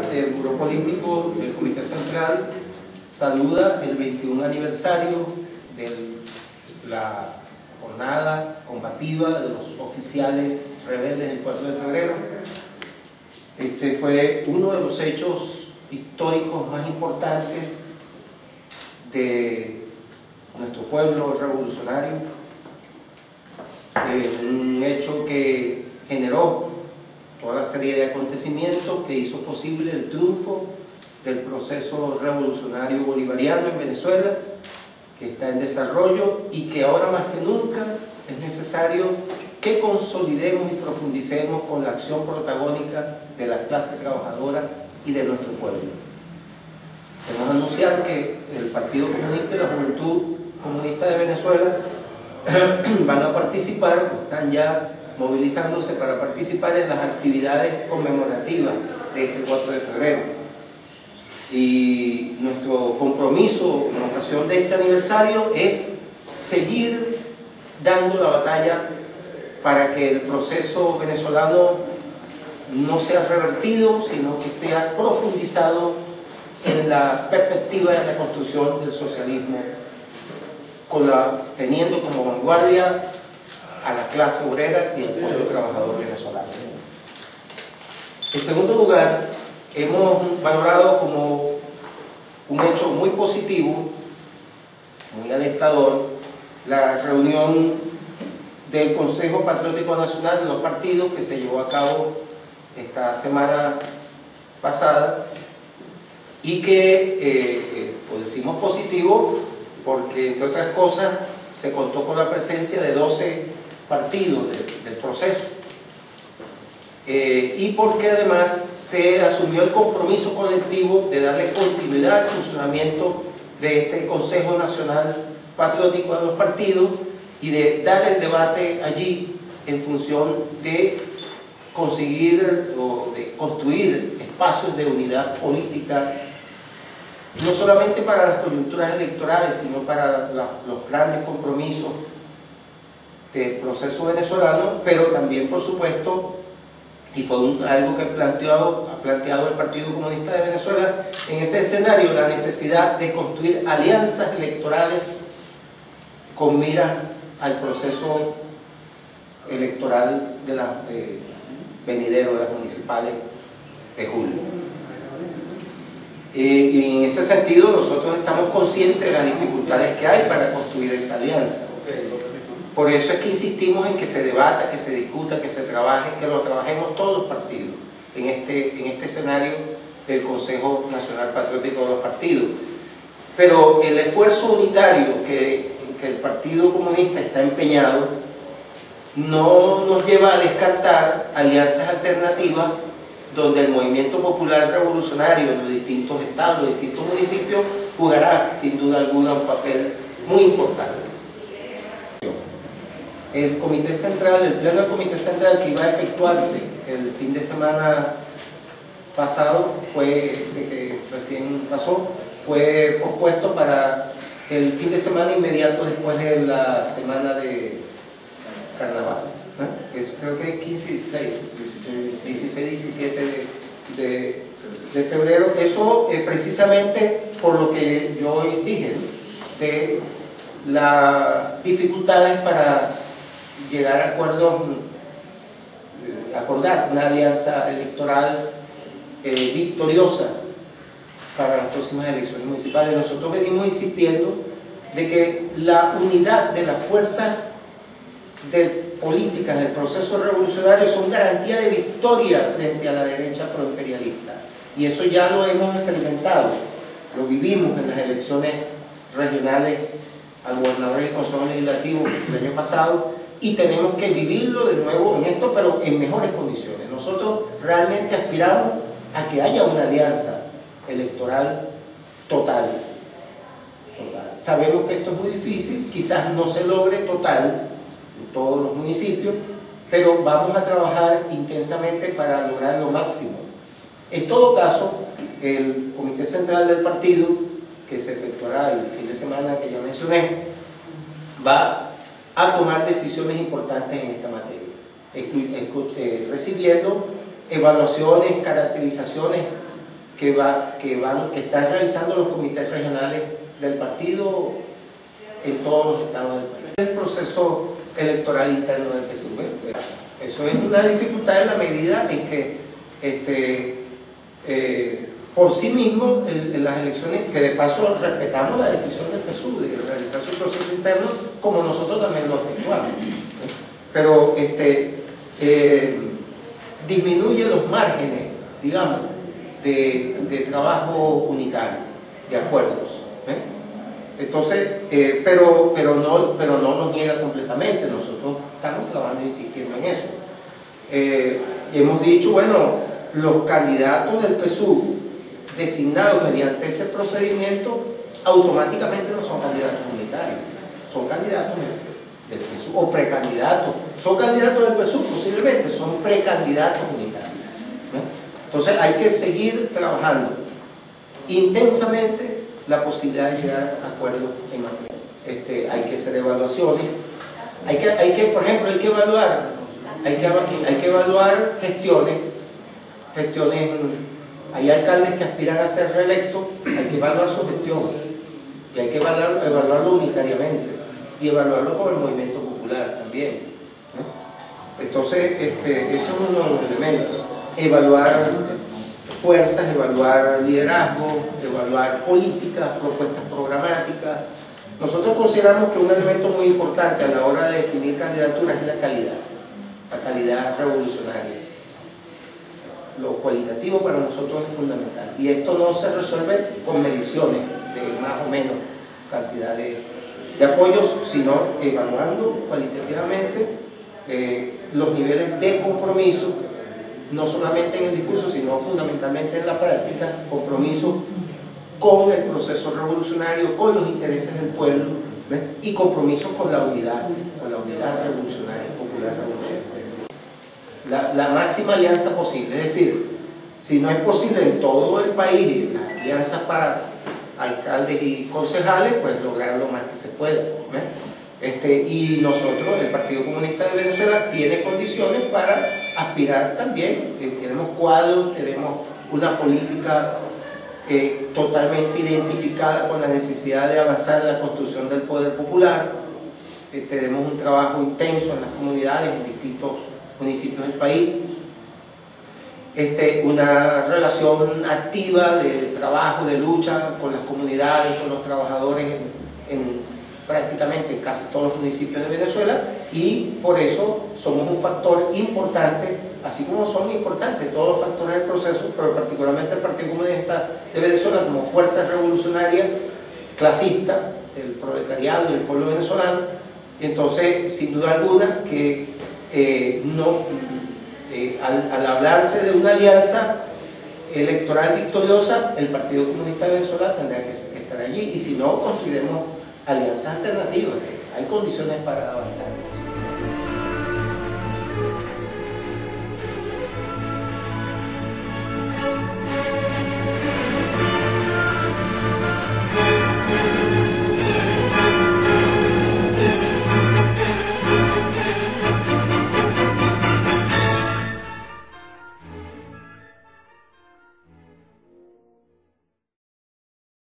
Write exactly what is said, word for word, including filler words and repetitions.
el Buró Político del Comité Central saluda el veintiún aniversario de la jornada combativa de los oficiales rebeldes del cuatro de febrero. Este fue uno de los hechos históricos más importantes de nuestro pueblo revolucionario, eh, un hecho que generó toda la serie de acontecimientos que hizo posible el triunfo del proceso revolucionario bolivariano en Venezuela, que está en desarrollo y que ahora más que nunca es necesario que consolidemos y profundicemos con la acción protagónica de la clase trabajadora y de nuestro pueblo. Queremos anunciar que el Partido Comunista y la Juventud Comunista de Venezuela van a participar, o están ya movilizándose para participar en las actividades conmemorativas de este cuatro de febrero. Y nuestro compromiso en ocasión de este aniversario es seguir dando la batalla para que el proceso venezolano no sea revertido, sino que sea profundizado en la perspectiva de la construcción del socialismo, con la, teniendo como vanguardia a la clase obrera y al pueblo trabajador venezolano. En segundo lugar, hemos valorado como un hecho muy positivo, muy alentador, la reunión del Consejo Patriótico Nacional de los partidos que se llevó a cabo esta semana pasada y que eh, eh, pues decimos positivo porque, entre otras cosas, se contó con la presencia de doce partidos de, del proceso eh, y porque además se asumió el compromiso colectivo de darle continuidad al funcionamiento de este Consejo Nacional Patriótico de los partidos y de dar el debate allí en función de conseguir o de construir espacios de unidad política, no solamente para las coyunturas electorales, sino para la, los grandes compromisos del proceso venezolano, pero también, por supuesto, y fue un, algo que planteado, ha planteado el Partido Comunista de Venezuela, en ese escenario la necesidad de construir alianzas electorales con mira al proceso electoral de las eh, venidero de las municipales de julio. Eh, y en ese sentido nosotros estamos conscientes de las dificultades que hay para construir esa alianza. Por eso es que insistimos en que se debata, que se discuta, que se trabaje, que lo trabajemos todos los partidos en este, en este escenario del Consejo Nacional Patriótico de los Partidos. Pero el esfuerzo unitario que, que el Partido Comunista está empeñado no nos lleva a descartar alianzas alternativas donde el movimiento popular revolucionario en los distintos estados, los distintos municipios, jugará sin duda alguna un papel muy importante. El Comité Central, el pleno del Comité Central que iba a efectuarse el fin de semana pasado, fue, este que recién pasó, fue pospuesto para el fin de semana inmediato después de la semana de Carnaval. ¿eh? Es, creo que es quince, dieciséis, dieciséis, diecisiete de, de, de febrero. Eso eh, precisamente por lo que yo hoy dije, ¿no? De las dificultades para llegar a acuerdos, eh, acordar una alianza electoral eh, victoriosa para las próximas elecciones municipales. Nosotros venimos insistiendo de que la unidad de las fuerzas de políticas del proceso revolucionario son garantía de victoria frente a la derecha proimperialista, y eso ya lo hemos experimentado, lo vivimos en las elecciones regionales a gobernadores y consejos legislativos el año pasado, y tenemos que vivirlo de nuevo en esto, pero en mejores condiciones. Nosotros realmente aspiramos a que haya una alianza electoral total. total. Sabemos que esto es muy difícil, quizás no se logre total en todos los municipios, pero vamos a trabajar intensamente para lograr lo máximo. En todo caso, el Comité Central del Partido, que se efectuará el fin de semana que ya mencioné, va a tomar decisiones importantes en esta materia, recibiendo evaluaciones, caracterizaciones que, va, que, van, que están realizando los comités regionales del partido en todos los estados del país. El proceso electoral interno del P S U V. Eso es una dificultad en la medida en que este, eh, por sí mismo en, en las elecciones, que de paso respetamos la decisión del P S U V de realizar su proceso interno, como nosotros también lo efectuamos, ¿eh? Pero este, eh, disminuye los márgenes, digamos, de, de trabajo unitario, de acuerdos, ¿eh? Entonces, eh, pero, pero, no, pero no nos niega completamente, nosotros estamos trabajando, insistiendo en eso. Eh, y hemos dicho, bueno, los candidatos del P S U V designados mediante ese procedimiento automáticamente no son candidatos unitarios, son candidatos del P S U V o precandidatos, son candidatos del P S U V posiblemente, son precandidatos unitarios, ¿no? Entonces hay que seguir trabajando intensamente la posibilidad de llegar a acuerdos en materia. Este, hay que hacer evaluaciones, hay que, hay que, por ejemplo, hay que evaluar, hay que, hay que evaluar gestiones, gestiones, hay alcaldes que aspiran a ser reelectos, hay que evaluar su gestión, y hay que evaluar, evaluarlo unitariamente, y evaluarlo con el movimiento popular también, ¿no? Entonces, este, eso es uno de los elementos, evaluar fuerzas, evaluar liderazgo, evaluar políticas, propuestas programáticas. Nosotros consideramos que un elemento muy importante a la hora de definir candidaturas es la calidad, la calidad revolucionaria. Lo cualitativo para nosotros es fundamental, y esto no se resuelve con mediciones de más o menos cantidad de, de apoyos, sino evaluando cualitativamente eh, los niveles de compromiso, no solamente en el discurso, sino fundamentalmente en la práctica, compromiso con el proceso revolucionario, con los intereses del pueblo, ¿ves? Y compromiso con la unidad, con la unidad revolucionaria, popular revolucionaria. La, la máxima alianza posible, es decir, si no es posible en todo el país, alianzas para alcaldes y concejales, pues lograr lo más que se pueda, ¿ves? Este, y nosotros, el Partido Comunista de Venezuela, tiene condiciones para aspirar también. Eh, tenemos cuadros, tenemos una política eh, totalmente identificada con la necesidad de avanzar en la construcción del poder popular. Eh, tenemos un trabajo intenso en las comunidades, en distintos municipios del país. Este, una relación activa de trabajo, de lucha con las comunidades, con los trabajadores en, en prácticamente en casi todos los municipios de Venezuela, y por eso somos un factor importante, así como son importantes todos los factores del proceso, pero particularmente el Partido Comunista de Venezuela como fuerza revolucionaria clasista del proletariado y del pueblo venezolano. Y entonces, sin duda alguna, que eh, no, eh, al, al hablarse de una alianza electoral victoriosa, el Partido Comunista de Venezuela tendrá que estar allí, y si no, construiremos alianzas alternativas. Hay condiciones para avanzar.